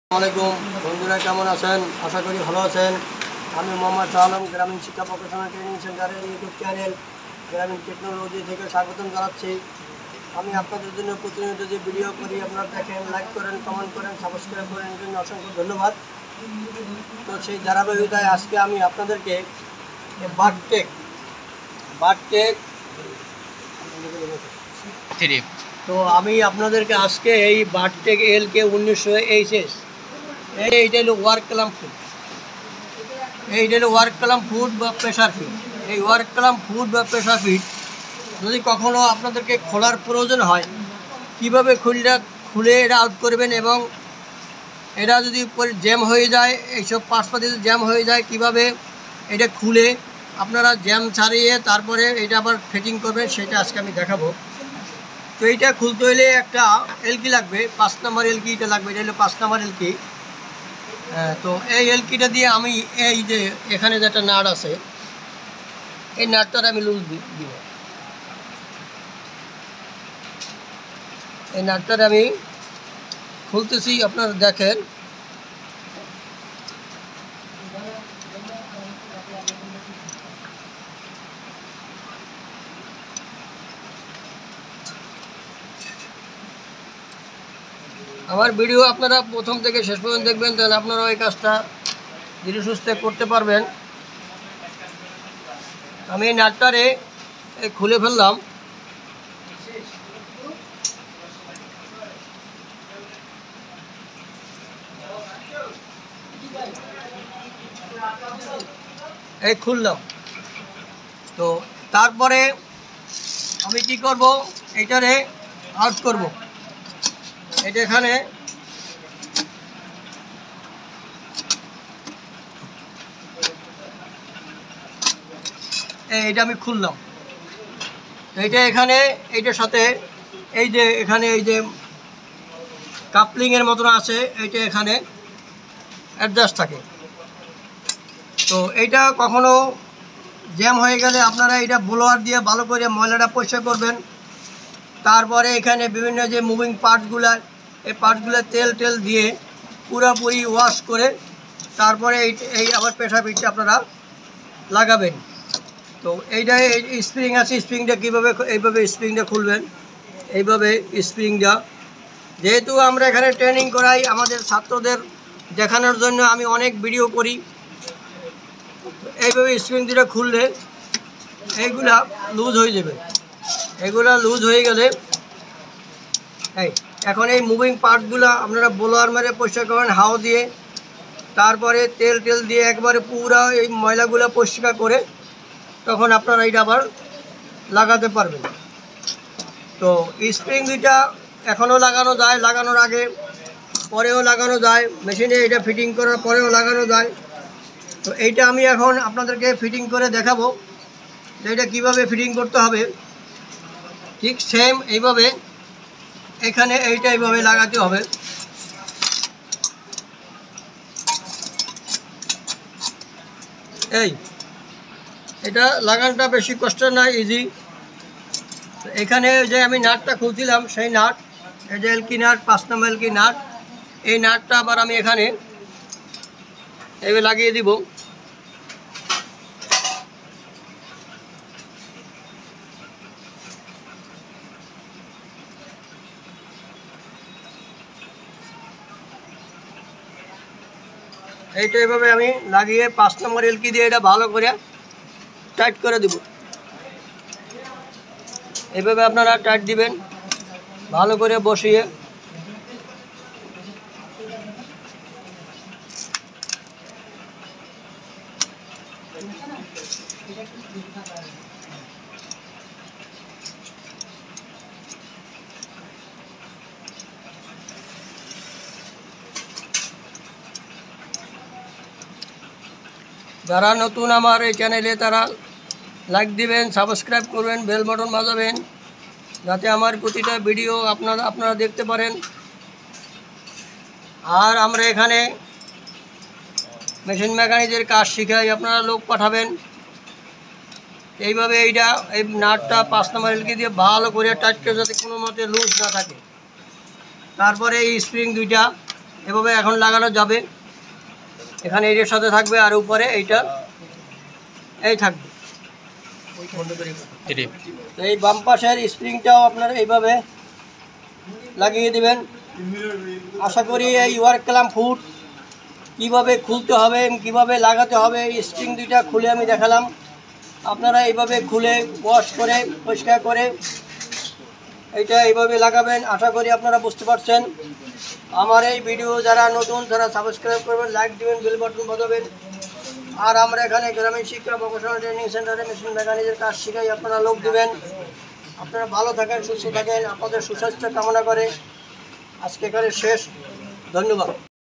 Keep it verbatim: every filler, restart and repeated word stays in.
আসসালামু আলাইকুম বন্ধুরা, কেমন আছেন? আশা করি ভালো আছেন। আমি মোহাম্মদ শাহ আলম গ্রামীণ শিক্ষা প্রফেশনাল ট্রেনিং সেন্টারের ইউটিউব চ্যানেল গ্রামীণ টেকনোলজি থেকে স্বাগতম জানাচ্ছি। আমি আপনাদের জন্য প্রতিনিয়ত যে ভিডিও করি আপনারা দেখেন, লাইক করেন, কমেন্ট করেন, সাবস্ক্রাইব করেন, এর জন্য অসংখ্য ধন্যবাদ। তো সেই ধারাবাহিকতায় আজকে আমি আপনাদেরকে বারটেক বারটেক তো আমি আপনাদেরকে আজকে এই বারটেক এল কে উনিশশো এইচএস এইটা হলো ওয়ার্ক ক্লাম ফুড এইটা হলো ওয়ার্ক ক্লাম ফুড বা প্রেশার ফিট। এই ওয়ার্ক ক্লাম ফুড বা প্রেশার ফিট যদি কখনও আপনাদেরকে খোলার প্রয়োজন হয়, কিভাবে খুলটা খুলে এটা আউট করবেন, এবং এটা যদি জ্যাম হয়ে যায়, এইসব পার্টসপাতি যদি জ্যাম হয়ে যায়, কিভাবে এটা খুলে আপনারা জ্যাম ছাড়িয়ে তারপরে এটা আবার ফিটিং করবেন, সেটা আজকে আমি দেখাবো। তো এইটা খুলতে হলে একটা এলকি লাগবে, পাঁচ নাম্বার এলকি এটা লাগবে। এটা হলো পাঁচ নাম্বার এলকি। তো এই এলকিটা দিয়ে আমি এই যে এখানে যে একটা নাট আছে, এই নাটটার আমি লুজ দিব। এই নাটটার আমি খুলতেছি, আপনারা দেখেন। আমার ভিডিও আপনারা প্রথম থেকে শেষ পর্যন্ত দেখবেন, তাহলে আপনারাও এই কাজটা ধীরে সুস্থে করতে পারবেন। আমি এই নাটটারে খুলে ফেললাম। এই খুললাম। তো তারপরে আমি কি করব, এইটারে আউট করব। এটা এখানে এইটা আমি খুললাম। এইটা এখানে এইটার সাথে এই যে এখানে এই যে কাপলিংয়ের মতন আছে, এইটা এখানে অ্যাডজাস্ট থাকে। তো এইটা কখনো জ্যাম হয়ে গেলে আপনারা এটা ব্লোয়ার দিয়ে ভালো করে ময়লাটা পরিষ্কার করবেন। তারপরে এখানে বিভিন্ন যে মুভিং পার্টসগুলো, এই পার্টসগুলো তেল টেল দিয়ে পুরোপুরি ওয়াশ করে তারপরে এই এই আবার প্রেশার ফিটটা আপনারা লাগাবেন। তো এইটা এই স্প্রিং আছে, স্প্রিংটা কীভাবে এইভাবে স্প্রিংটা খুলবেন, এইভাবে স্প্রিংটা। যেহেতু আমরা এখানে ট্রেনিং করাই আমাদের ছাত্রদের দেখানোর জন্য, আমি অনেক ভিডিও করি। এইভাবে স্প্রিং দুটো খুললে এইগুলা লুজ হয়ে যাবে। এগুলা লুজ হয়ে গেলে এই এখন এই মুভিং পার্টগুলো আপনারা ব্লোয়ার মেরে পরিষ্কার করবেন হাও দিয়ে। তারপরে তেল টেল দিয়ে একবারে পুরো এই ময়লাগুলো পরিষ্কার করে তখন আপনারা এটা আবার লাগাতে পারবেন। তো স্প্রিং দুইটা এখনও লাগানো যায়, লাগানোর আগে পরেও লাগানো যায়, মেশিনে এটা ফিটিং করার পরেও লাগানো যায়। তো এইটা আমি এখন আপনাদেরকে ফিটিং করে দেখাবো যে এটা কীভাবে ফিটিং করতে হবে। ঠিক সেম এইভাবে এখানে এইটা এইভাবে লাগাতে হবে। এই এটা লাগানোটা বেশি কষ্ট না, ইজি। এখানে যে আমি নাটটা খুলছিলাম সেই নাট, এই যে এলকি নাট, পাঁচ নম্বর এলকি নাট, এই নাটটা আবার আমি এখানে এইভাবে লাগিয়ে দিব। এইটা এভাবে আমি লাগিয়ে পাঁচ নম্বর এলকি দিয়ে এটা ভালো করে টাইট করে দেব। এইভাবে আপনারা টাইট দিবেন ভালো করে বসিয়ে। যারা নতুন আমার এই চ্যানেলে তারা লাইক দিবেন, সাবস্ক্রাইব করবেন, বেল বাটন বাজাবেন, যাতে আমার প্রতিটা ভিডিও আপনারা আপনারা দেখতে পারেন। আর আমরা এখানে মেশিন মেকানিকের কাজ শিখাই, আপনারা লোক পাঠাবেন। এইভাবে এইটা এই নাটটা পাঁচ নম্বর এলকি দিয়ে ভালো করে টাইট করে, যাতে কোনো মতে লুজ না থাকে। তারপরে এই স্প্রিং দুইটা এভাবে এখন লাগানো যাবে। এখানে এটার সাথে থাকবে আর উপরে এইটা এই থাকবে। তো এই বাম পাশের স্প্রিংটাও আপনারা এইভাবে লাগিয়ে দিবেন। আশা করি এই ওয়ার্ক ক্লাম্প ফুট কীভাবে খুলতে হবে কিভাবে লাগাতে হবে এই স্প্রিং দুইটা খুলে আমি দেখালাম। আপনারা এইভাবে খুলে ওয়াশ করে পরিষ্কার করে এইটা এইভাবে লাগাবেন। আশা করি আপনারা বুঝতে পারছেন। আমার এই ভিডিও যারা নতুন যারা সাবস্ক্রাইব করবেন, লাইক দিবেন, বেল বাটন বাজাবেন। আর আমরা এখানে গ্রামীণ শিক্ষা ভোকেশনাল ট্রেনিং সেন্টারে মেশিন মেকানিকের কাজ শিখাই, আপনারা লোক দিবেন। আপনারা ভালো থাকেন, সুস্থ থাকেন, আপনাদের সুস্বাস্থ্য কামনা করে আজকে এখানে শেষ। ধন্যবাদ।